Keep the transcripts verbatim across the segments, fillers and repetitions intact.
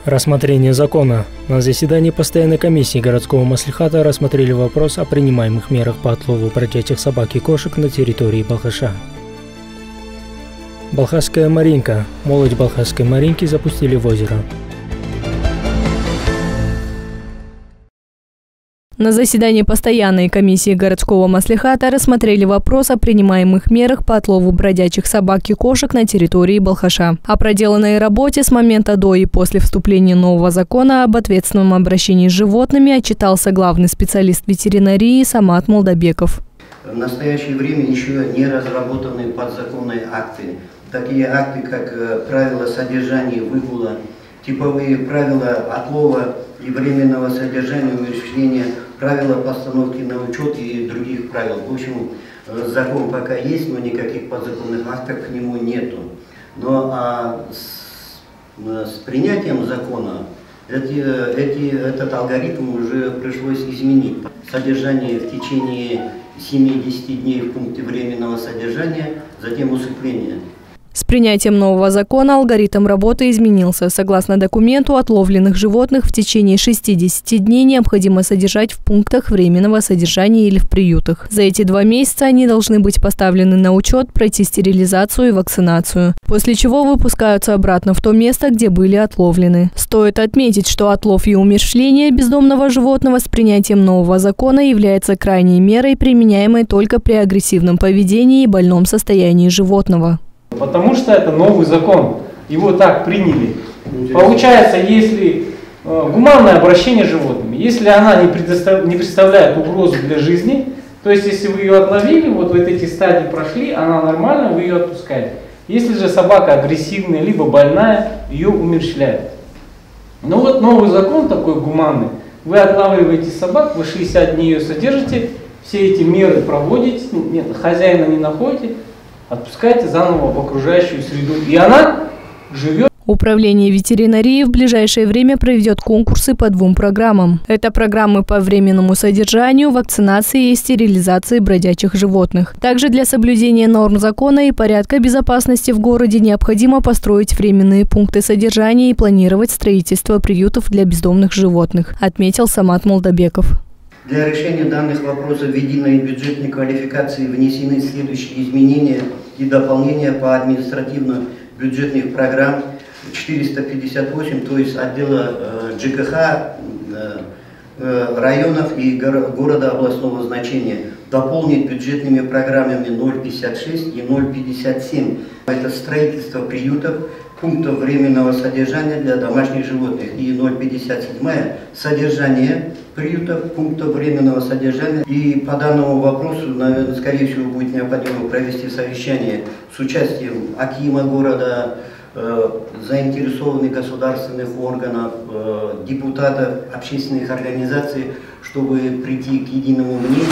Рассмотрение закона. На заседании постоянной комиссии городского маслихата рассмотрели вопрос о принимаемых мерах по отлову бродячих собак и кошек на территории Балхаша. Балхашская Маринка. Молодь Балхашской Маринки запустили в озеро. На заседании постоянной комиссии городского маслихата рассмотрели вопрос о принимаемых мерах по отлову бродячих собак и кошек на территории Балхаша. О проделанной работе с момента до и после вступления нового закона об ответственном обращении с животными отчитался главный специалист ветеринарии Самат Молдабеков. В настоящее время еще не разработаны подзаконные акты. Такие акты, как правила содержания выгула, типовые правила отлова и временного содержания, умерщвления, правила постановки на учет и других правил. В общем, закон пока есть, но никаких подзаконных актов к нему нету. Но а с, с принятием закона эти, эти, этот алгоритм уже пришлось изменить. Содержание в течение семидесяти дней в пункте временного содержания, затем усыпление. С принятием нового закона алгоритм работы изменился. Согласно документу, отловленных животных в течение шестидесяти дней необходимо содержать в пунктах временного содержания или в приютах. За эти два месяца они должны быть поставлены на учет, пройти стерилизацию и вакцинацию, после чего выпускаются обратно в то место, где были отловлены. Стоит отметить, что отлов и умерщвление бездомного животного с принятием нового закона является крайней мерой, применяемой только при агрессивном поведении и больном состоянии животного. Потому что это новый закон, его так приняли. Получается, если э, гуманное обращение с животными, если она не, предостав... не представляет угрозу для жизни, то есть если вы ее отловили, вот, вот эти стадии прошли, она нормальная, вы ее отпускаете. Если же собака агрессивная, либо больная, ее умерщвляют. Но вот новый закон такой гуманный, вы отлавливаете собак, вы шестьдесят дней ее содержите, все эти меры проводите, нет, хозяина не находите, отпускайте заново в окружающую среду, и она живет. Управление ветеринарии в ближайшее время проведет конкурсы по двум программам. Это программы по временному содержанию, вакцинации и стерилизации бродячих животных. Также для соблюдения норм закона и порядка безопасности в городе необходимо построить временные пункты содержания и планировать строительство приютов для бездомных животных, отметил Самат Молдабеков. Для решения данных вопросов в единой бюджетной квалификации внесены следующие изменения и дополнения по административно-бюджетных программ четыреста пятьдесят восемь, то есть отдела э, ЖКХ, э, э, районов и горо города областного значения, дополнить бюджетными программами ноль пятьдесят шесть и ноль пятьдесят семь. Это строительство приютов, пунктов временного содержания для домашних животных, и ноль пятьдесят семь содержание приютов, пунктов временного содержания. И по данному вопросу, наверное, скорее всего, будет необходимо провести совещание с участием акима города, э, заинтересованных государственных органов, э, депутатов, общественных организаций, чтобы прийти к единому мнению.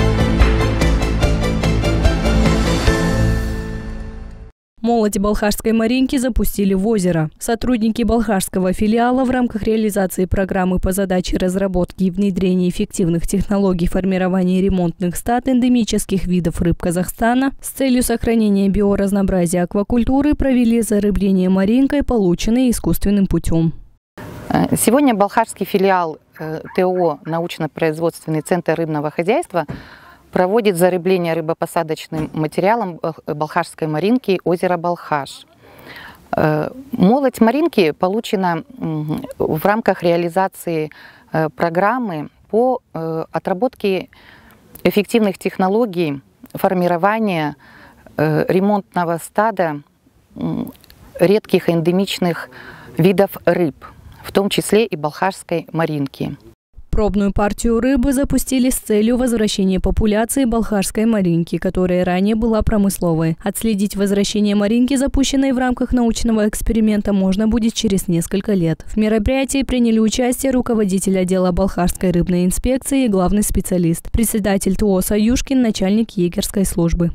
Молодь Балхашской Маринки запустили в озеро. Сотрудники балхашского филиала в рамках реализации программы по задаче разработки и внедрения эффективных технологий формирования ремонтных стад эндемических видов рыб Казахстана с целью сохранения биоразнообразия аквакультуры провели зарыбление маринкой, полученной искусственным путем. Сегодня балхашский филиал ТО «Научно-производственный центр рыбного хозяйства» проводит зарыбление рыбопосадочным материалом Балхашской Маринки озера Балхаш. Молодь Маринки получена в рамках реализации программы по отработке эффективных технологий формирования ремонтного стада редких эндемичных видов рыб, в том числе и Балхашской Маринки. Пробную партию рыбы запустили с целью возвращения популяции балхашской маринки, которая ранее была промысловой. Отследить возвращение маринки, запущенной в рамках научного эксперимента, можно будет через несколько лет. В мероприятии приняли участие руководитель отдела Балхашской рыбной инспекции и главный специалист, председатель ТО Союшкин, начальник егерской службы.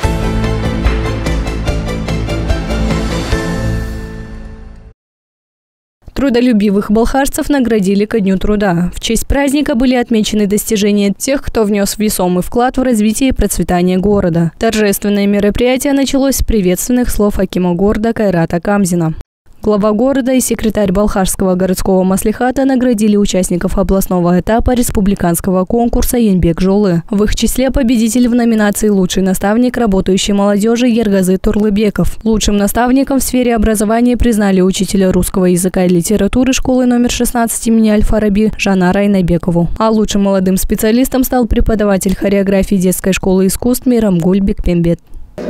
Трудолюбивых балхашцев наградили ко Дню труда. В честь праздника были отмечены достижения тех, кто внес весомый вклад в развитие и процветание города. Торжественное мероприятие началось с приветственных слов акима города Кайрата Камзина. Глава города и секретарь Балхашского городского маслихата наградили участников областного этапа республиканского конкурса «Еңбек жолы». В их числе победитель в номинации «Лучший наставник работающей молодежи» Ергазы Турлыбеков. Лучшим наставником в сфере образования признали учителя русского языка и литературы школы номер шестнадцать имени Аль-Фараби Жанара Айнабекову. А лучшим молодым специалистом стал преподаватель хореографии детской школы искусств Мейрамгуль Бекпембет.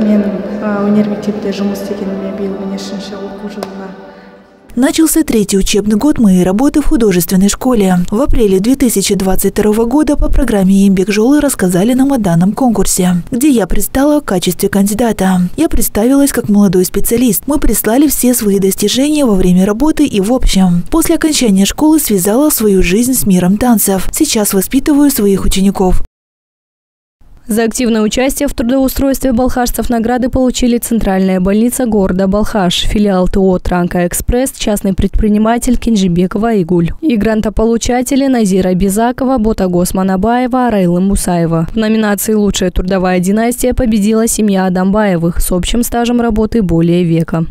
Начался третий учебный год моей работы в художественной школе. В апреле две тысячи двадцать второго года по программе «Еңбек жолы» рассказали нам о данном конкурсе, где я предстала в качестве кандидата. Я представилась как молодой специалист. Мы прислали все свои достижения во время работы и в общем. После окончания школы связала свою жизнь с миром танцев. Сейчас воспитываю своих учеников. За активное участие в трудоустройстве балхашцев награды получили Центральная больница города Балхаш, филиал ТО «Транка Экспресс», частный предприниматель Кенжибекова Игуль и грантополучатели Назира Безакова, Ботагос Манабаева, Арайлы Мусаева. В номинации «Лучшая трудовая династия» победила семья Адамбаевых с общим стажем работы более века.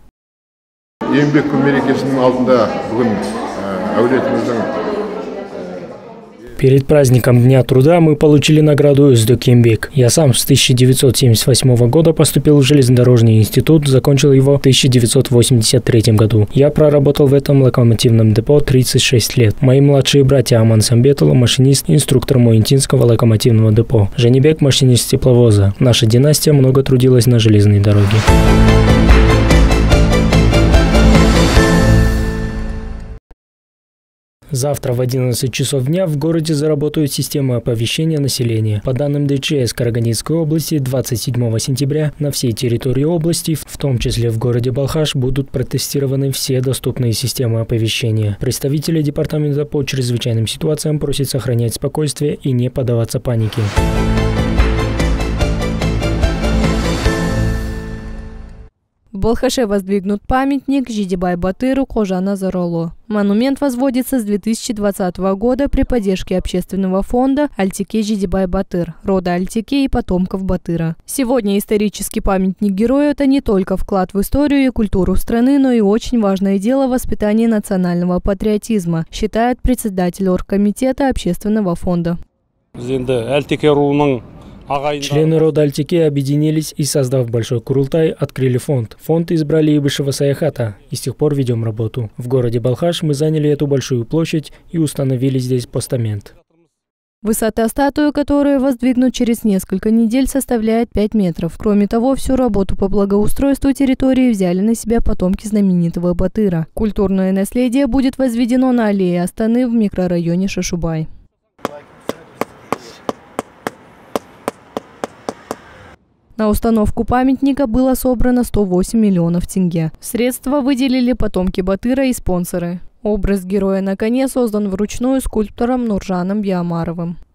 Перед праздником Дня труда мы получили награду «Үздік еңбек». Я сам с тысяча девятьсот семьдесят восьмого года поступил в железнодорожный институт, закончил его в тысяча девятьсот восемьдесят третьем году. Я проработал в этом локомотивном депо тридцать шесть лет. Мои младшие братья Аман Самбетула, машинист, инструктор Муинтинского локомотивного депо. Женебек, машинист тепловоза. Наша династия много трудилась на железной дороге. Завтра в одиннадцать часов дня в городе заработают системы оповещения населения. По данным ДЧС Караганинской области, двадцать седьмого сентября на всей территории области, в том числе в городе Балхаш, будут протестированы все доступные системы оповещения. Представители департамента по чрезвычайным ситуациям просят сохранять спокойствие и не поддаваться панике. В Балхаше воздвигнут памятник Жидибай-Батыру Кожа Назаролу. Монумент возводится с две тысячи двадцатого года при поддержке общественного фонда Альтике Жидибай-Батыр, рода Альтике и потомков Батыра. Сегодня исторический памятник герою – это не только вклад в историю и культуру страны, но и очень важное дело воспитания национального патриотизма, считает председатель оргкомитета общественного фонда. Члены рода Альтике объединились и, создав большой курултай, открыли фонд. Фонд избрали Ибышева Саяхата, и с тех пор ведем работу. В городе Балхаш мы заняли эту большую площадь и установили здесь постамент. Высота статуи, которую воздвигнут через несколько недель, составляет пять метров. Кроме того, всю работу по благоустройству территории взяли на себя потомки знаменитого Батыра. Культурное наследие будет возведено на аллее Астаны в микрорайоне Шашубай. На установку памятника было собрано сто восемь миллионов тенге. Средства выделили потомки Батыра и спонсоры. Образ героя на коне создан вручную скульптором Нуржаном Биамаровым.